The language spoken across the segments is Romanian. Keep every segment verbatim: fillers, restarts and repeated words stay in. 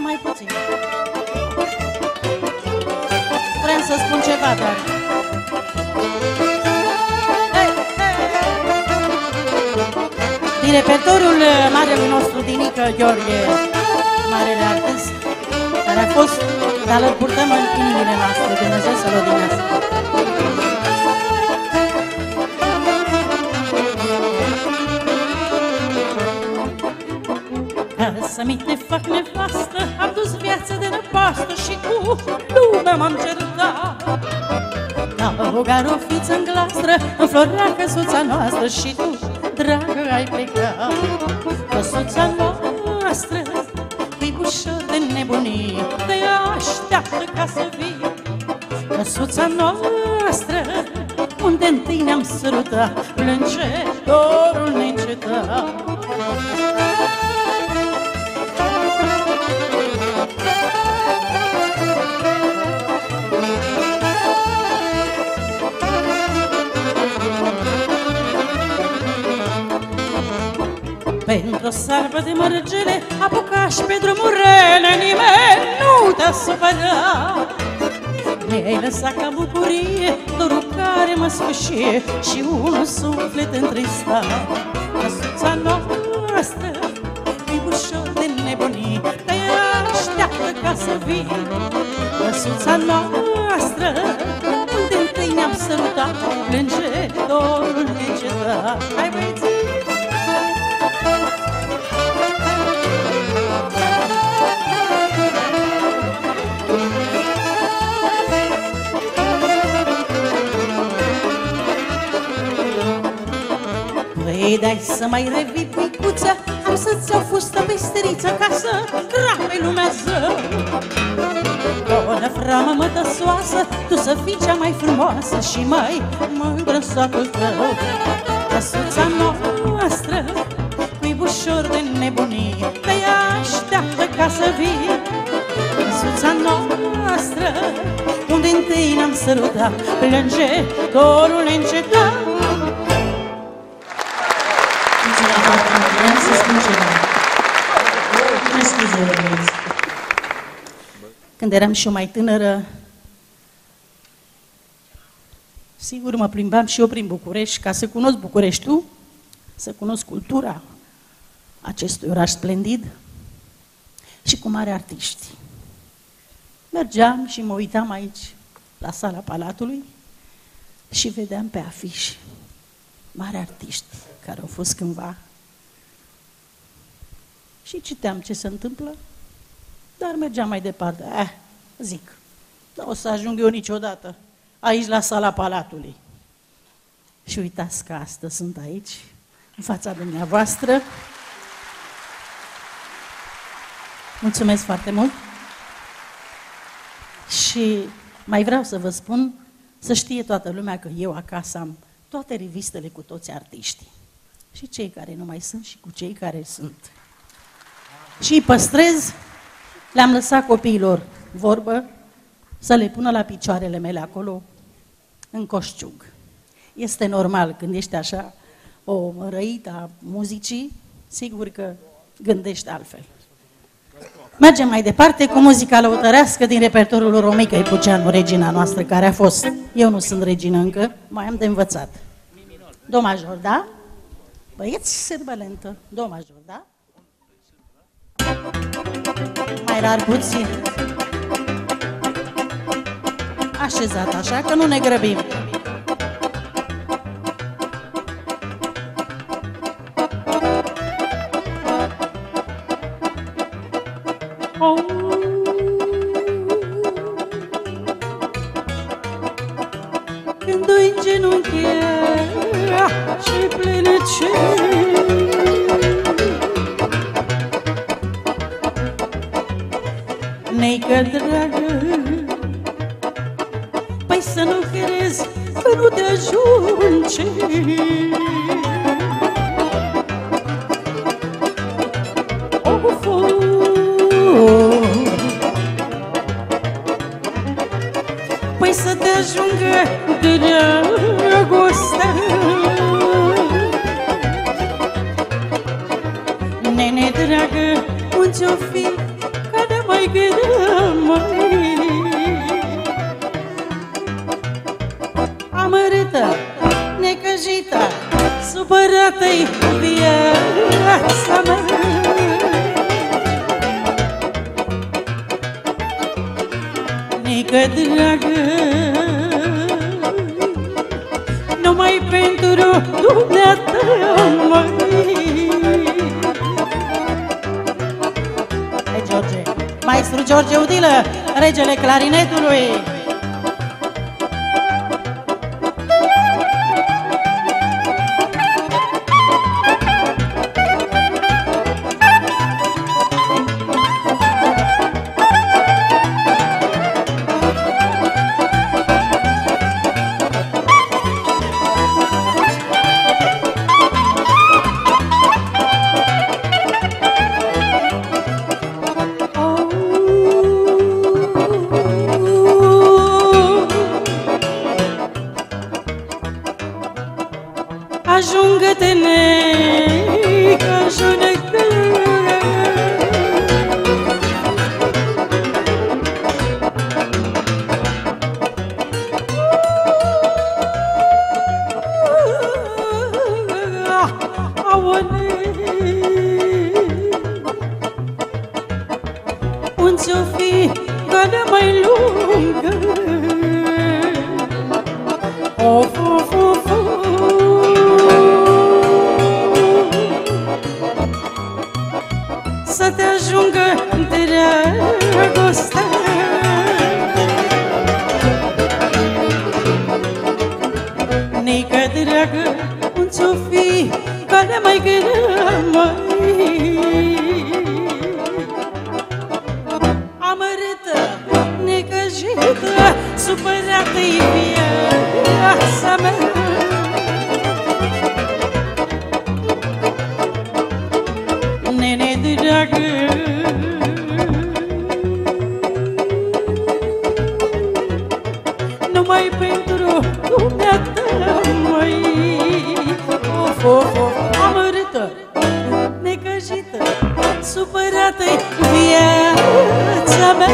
mai puțin. Vrem să spun ceva, dar... Hey, hey. Din repertoriul marelui nostru Dinică Gheorghe, marele artist, care a fost, dar îl purtăm în inimile noastre, Dumnezeu să-l odinească. Ca să mi te fac nevastă, am dus viață de năpastă și cu lumea m-am certat. Ca o garofiță în glastră, înflorea căsuța noastră și tu, dragă, ai plecat. Căsuța noastră, cuibușor de nebunii, te așteaptă ca să vii. Căsuța noastră, unde întâi ne-am sărutat, plânge dorul neîncetat. Pentru o salvă de mărgele apucași pe drumurile, nimeni nu te-a supărat. Mi-ai lăsat ca bucurie dorul care mă sfâșie și un suflet întristat. Căsuța noastră, cuibușor de nebunii, te așteaptă ca să vii. Căsuța noastră, unde întâi ne-am sărutat, plânge dorul neîncetat. Hai, băieții! Păi dai să mai revii, picuță, am să-ți iau fustă pesteriță ca să crape lumea zău. O năframă mătăsoasă, tu să fii cea mai frumoasă și mai mândră în satul tău. Căsuța noastră, cuibușor de nebunii, te așteaptă ca să vii. Căsuța noastră, unde întâi ne-am sărutat, plânge dorul neîncetat. Când eram și eu mai tânără, sigur mă plimbam și eu prin București ca să cunosc Bucureștiul, să cunosc cultura acestui oraș splendid și cu mari artiști. Mergeam și mă uitam aici, la sala Palatului, și vedeam pe afiș mari artiști care au fost cândva. Și citeam ce se întâmplă, dar mergeam mai departe. Eh, zic, nu o să ajung eu niciodată aici la sala Palatului. Și uitați că astăzi sunt aici, în fața dumneavoastră. Mulțumesc foarte mult. Și mai vreau să vă spun, să știe toată lumea că eu acasă am toate revistele cu toți artiștii. Și cei care nu mai sunt și cu cei care sunt. Și îi păstrez, le-am lăsat copiilor vorbă să le pună la picioarele mele acolo, în coșciug. Este normal, când ești așa o răită a muzicii, sigur că gândești altfel. Mergem mai departe cu muzica lăutărească din repertoriul lui Romica Ipuceanu, regina noastră, care a fost. Eu nu sunt regină încă, mai am de învățat. Do major, da? Băieți, serbă lentă. Do major, da? Mai rar puțin. Așezat așa, că nu ne grăbim. Oh. Când doi genunchi și plenecei, neică dragă, păi să nu crezi că nu te ajunge. Of, of. Păi să te ajungă dragostea. Nene dragă, unde-o fi ca de mai gândeam, măi. Amărâtă, necăjită, supărată-i viața mea. Nică dragă, numai pentru dumneata, măi. Hai, George, maestru George Udilă, regele clarinetului. Ajungă-te, neică, ajungă-te. Unde-o fi calea mai lungă? Of, of, of, of. Să te ajungă dragostea. Nică dragă, unde-o fi calea mai grea, măi. Amărâtă, necăjită, supărată-i viața mea. Nene dragă, numai pentru dumneata, măi. Of, of, of, amărâtă, necăjită, supărată-i viața mea.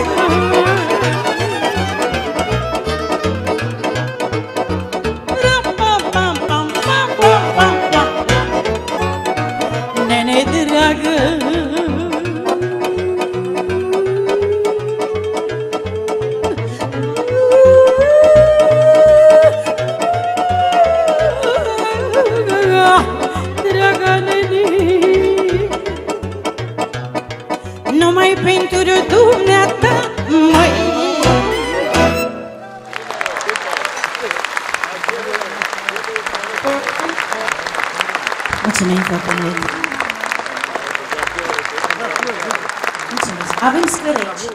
Nene dragă, dragă nene, numai pentru dumneata, măi. Mulțumim foarte mult. Mulțumesc. Avem scăleci.